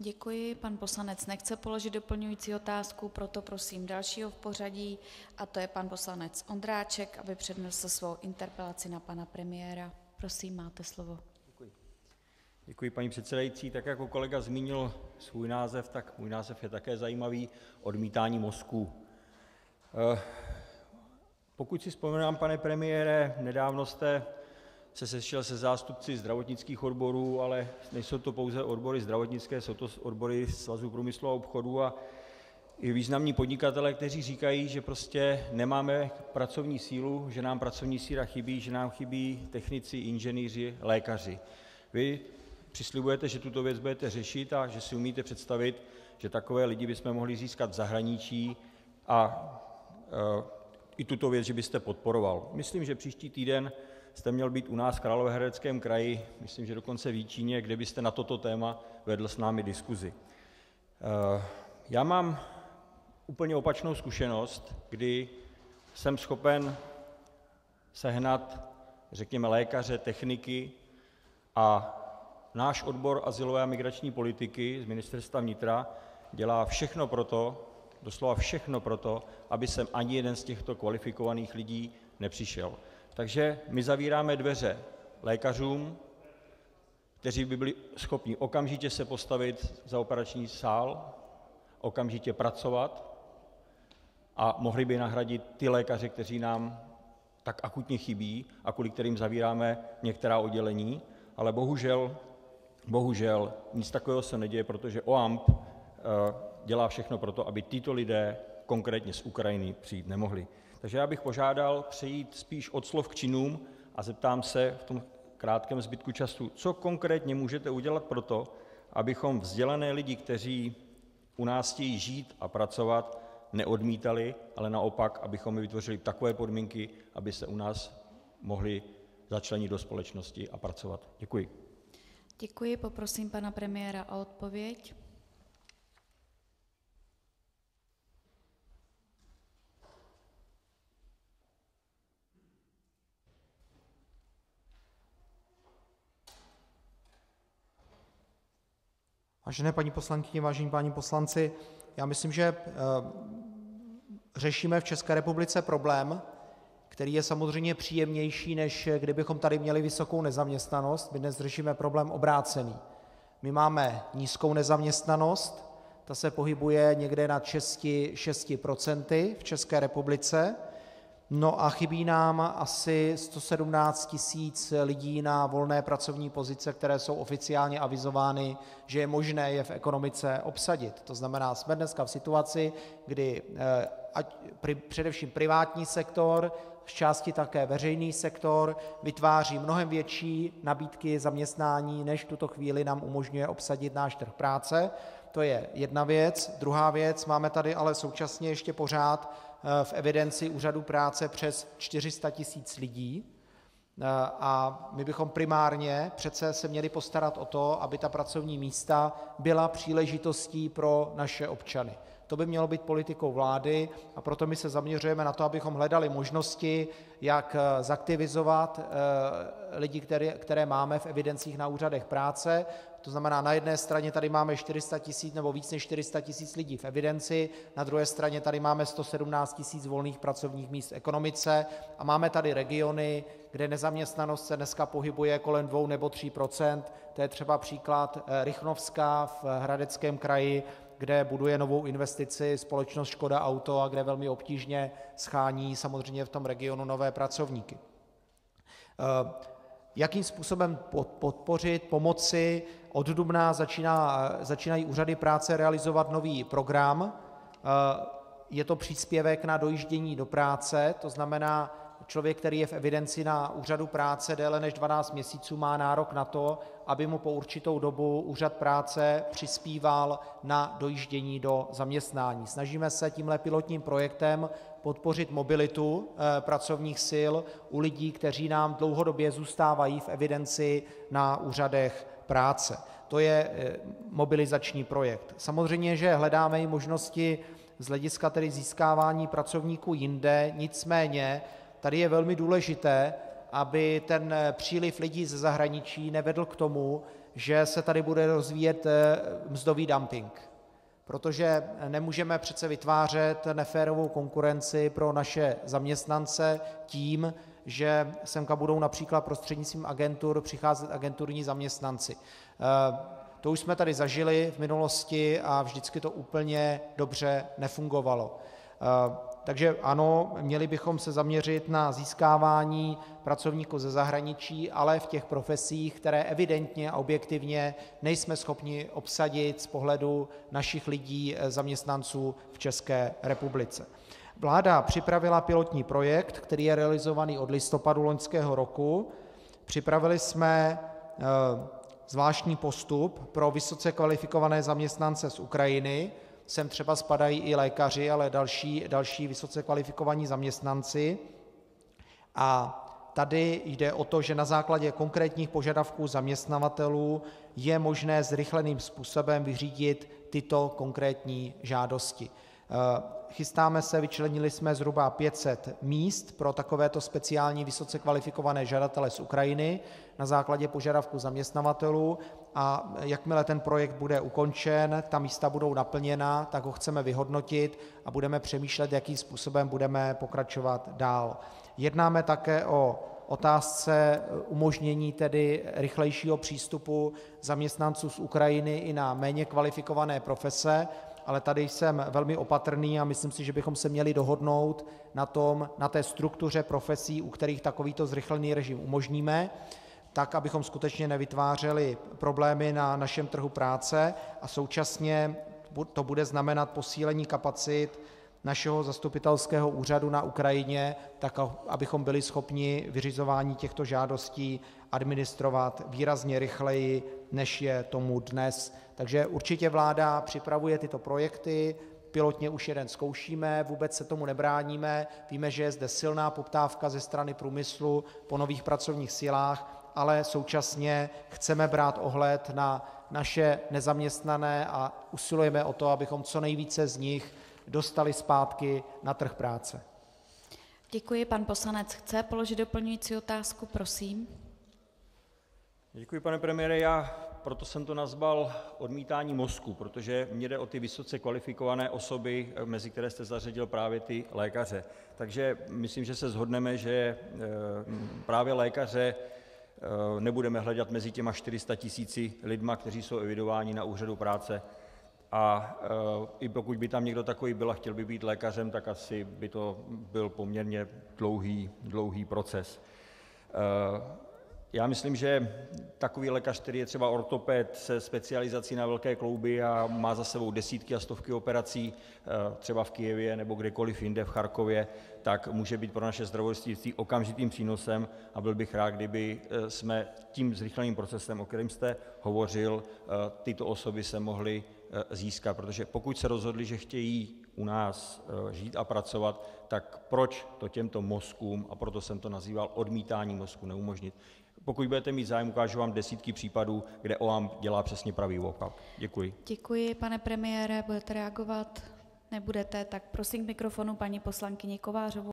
Děkuji. Pan poslanec nechce položit doplňující otázku, proto prosím dalšího v pořadí a to je pan poslanec Ondráček, aby přednesl svou interpelaci na pana premiéra. Prosím, máte slovo. Děkuji, paní předsedající. Tak jako kolega zmínil svůj název, tak můj název je také zajímavý: odmítání mozků. Pokud si vzpomínám, pane premiére, nedávno jste se sešel se zástupci zdravotnických odborů, ale nejsou to pouze odbory zdravotnické, jsou to odbory Svazu průmyslu a obchodu a i významní podnikatelé, kteří říkají, že prostě nemáme pracovní sílu, že nám pracovní síla chybí, že nám chybí technici, inženýři, lékaři. Vy přislibujete, že tuto věc budete řešit a že si umíte představit, že takové lidi bychom mohli získat v zahraničí a i tuto věc, že byste podporoval. Myslím, že příští týden jste měl být u nás v Královéhradeckém kraji, myslím, že dokonce v Jičíně, kde byste na toto téma vedl s námi diskuzi. Já mám úplně opačnou zkušenost, kdy jsem schopen sehnat, řekněme, lékaře, techniky a náš odbor azylové a migrační politiky z Ministerstva vnitra dělá všechno proto, doslova všechno proto, aby sem ani jeden z těchto kvalifikovaných lidí nepřišel. Takže my zavíráme dveře lékařům, kteří by byli schopni okamžitě se postavit za operační sál, okamžitě pracovat a mohli by nahradit ty lékaře, kteří nám tak akutně chybí a kvůli kterým zavíráme některá oddělení, ale bohužel nic takového se neděje, protože OAMP dělá všechno pro to, aby tito lidé konkrétně z Ukrajiny přijít nemohli. Takže já bych požádal přejít spíš od slov k činům a zeptám se v tom krátkém zbytku času, co konkrétně můžete udělat pro to, abychom vzdělané lidi, kteří u nás chtějí žít a pracovat, neodmítali, ale naopak, abychom vytvořili takové podmínky, aby se u nás mohli začlenit do společnosti a pracovat. Děkuji. Děkuji, poprosím pana premiéra o odpověď. Vážené paní poslankyně, vážení páni poslanci, já myslím, že řešíme v České republice problém, který je samozřejmě příjemnější, než kdybychom tady měli vysokou nezaměstnanost. My dnes řešíme problém obrácený. My máme nízkou nezaměstnanost, ta se pohybuje někde nad 6% v České republice, no a chybí nám asi 117 tisíc lidí na volné pracovní pozice, které jsou oficiálně avizovány, že je možné je v ekonomice obsadit. To znamená, jsme dneska v situaci, kdy především privátní sektor, z části také veřejný sektor vytváří mnohem větší nabídky zaměstnání, než v tuto chvíli nám umožňuje obsadit náš trh práce. To je jedna věc. Druhá věc, máme tady ale současně ještě pořád v evidenci úřadu práce přes 400 tisíc lidí a my bychom primárně přece se měli postarat o to, aby ta pracovní místa byla příležitostí pro naše občany. To by mělo být politikou vlády a proto my se zaměřujeme na to, abychom hledali možnosti, jak zaktivizovat lidi, které máme v evidencích na úřadech práce. To znamená, na jedné straně tady máme 400 tisíc nebo víc než 400 tisíc lidí v evidenci, na druhé straně tady máme 117 tisíc volných pracovních míst v ekonomice a máme tady regiony, kde nezaměstnanost se dneska pohybuje kolem 2 nebo 3%. To je třeba příklad Rychnovska v Hradeckém kraji, kde buduje novou investici společnost Škoda Auto a kde velmi obtížně schání samozřejmě v tom regionu nové pracovníky. Jakým způsobem podpořit, pomoci? Od dubna začínají úřady práce realizovat nový program. Je to příspěvek na dojíždění do práce, to znamená, člověk, který je v evidenci na úřadu práce déle než 12 měsíců, má nárok na to, aby mu po určitou dobu úřad práce přispíval na dojíždění do zaměstnání. Snažíme se tímhle pilotním projektem podpořit mobilitu pracovních sil u lidí, kteří nám dlouhodobě zůstávají v evidenci na úřadech práce. To je mobilizační projekt. Samozřejmě, že hledáme i možnosti z hlediska tedy získávání pracovníků jinde, nicméně tady je velmi důležité, aby ten příliv lidí ze zahraničí nevedl k tomu, že se tady bude rozvíjet mzdový dumping, protože nemůžeme přece vytvářet neférovou konkurenci pro naše zaměstnance tím, že sem budou například prostřednictvím agentur přicházet agenturní zaměstnanci. To už jsme tady zažili v minulosti a vždycky to úplně dobře nefungovalo. Takže ano, měli bychom se zaměřit na získávání pracovníků ze zahraničí, ale v těch profesích, které evidentně a objektivně nejsme schopni obsadit z pohledu našich lidí, zaměstnanců v České republice. Vláda připravila pilotní projekt, který je realizovaný od listopadu loňského roku. Připravili jsme zvláštní postup pro vysoce kvalifikované zaměstnance z Ukrajiny. Sem třeba spadají i lékaři, ale další vysoce kvalifikovaní zaměstnanci. A tady jde o to, že na základě konkrétních požadavků zaměstnavatelů je možné zrychleným způsobem vyřídit tyto konkrétní žádosti. Chystáme se, vyčlenili jsme zhruba 500 míst pro takovéto speciální vysoce kvalifikované žadatele z Ukrajiny na základě požadavků zaměstnavatelů a jakmile ten projekt bude ukončen, ta místa budou naplněna, tak ho chceme vyhodnotit a budeme přemýšlet, jakým způsobem budeme pokračovat dál. Jednáme také o otázce umožnění tedy rychlejšího přístupu zaměstnanců z Ukrajiny i na méně kvalifikované profese, ale tady jsem velmi opatrný a myslím si, že bychom se měli dohodnout na té struktuře profesí, u kterých takovýto zrychlený režim umožníme, tak, abychom skutečně nevytvářeli problémy na našem trhu práce a současně to bude znamenat posílení kapacit našeho zastupitelského úřadu na Ukrajině, tak abychom byli schopni vyřizování těchto žádostí administrovat výrazně rychleji, než je tomu dnes. Takže určitě vláda připravuje tyto projekty, pilotně už jeden zkoušíme, vůbec se tomu nebráníme, víme, že je zde silná poptávka ze strany průmyslu po nových pracovních silách, ale současně chceme brát ohled na naše nezaměstnané a usilujeme o to, abychom co nejvíce z nich dostali zpátky na trh práce. Děkuji. Pan poslanec chce položit doplňující otázku, prosím. Děkuji, pane premiére. Já proto jsem to nazval odmítání mozku, protože mně jde o ty vysoce kvalifikované osoby, mezi které jste zařadil právě ty lékaře. Takže myslím, že se shodneme, že právě lékaře nebudeme hledat mezi těma 400 000 lidma, kteří jsou evidováni na úřadu práce. A i pokud by tam někdo takový byl a chtěl by být lékařem, tak asi by to byl poměrně dlouhý proces. Já myslím, že takový lékař, který je třeba ortoped se specializací na velké klouby a má za sebou desítky a stovky operací, třeba v Kyjevě nebo kdekoliv jinde, v Charkově, tak může být pro naše zdravotnictví okamžitým přínosem a byl bych rád, kdyby jsme tím zrychleným procesem, o kterém jste hovořil, tyto osoby se mohly získat, protože pokud se rozhodli, že chtějí u nás žít a pracovat, tak proč to těmto mozkům, a proto jsem to nazýval odmítání mozku, neumožnit. Pokud budete mít zájem, ukážu vám desítky případů, kde OAMP dělá přesně pravý opak. Děkuji. Děkuji, pane premiére. Budete reagovat? Nebudete, tak prosím k mikrofonu paní poslankyni Kovářovou.